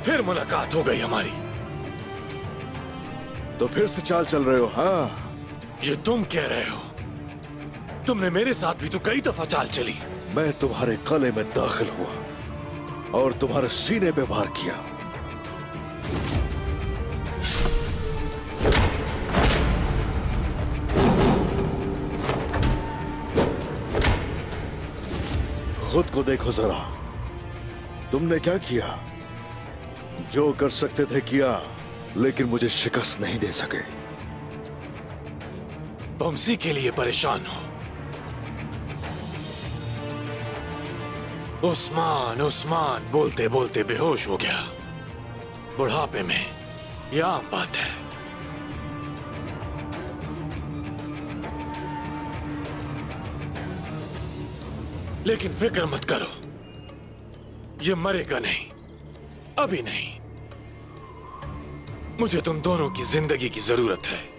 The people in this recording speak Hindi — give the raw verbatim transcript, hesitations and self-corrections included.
फिर मुलाकात हो गई हमारी। तो फिर से चाल चल रहे हो? हाँ, ये तुम कह रहे हो? तुमने मेरे साथ भी तो कई दफा चाल चली। मैं तुम्हारे गले में दाखिल हुआ और तुम्हारे सीने पे वार किया। खुद को देखो जरा, तुमने क्या किया? जो कर सकते थे किया, लेकिन मुझे शिकस्त नहीं दे सके। बमसी के लिए परेशान हो? उस्मान उस्मान बोलते बोलते बेहोश हो गया। बुढ़ापे में यह आम बात है। लेकिन फिक्र मत करो, ये मरेगा नहीं, अभी नहीं। मुझे तुम दोनों की जिंदगी की जरूरत है।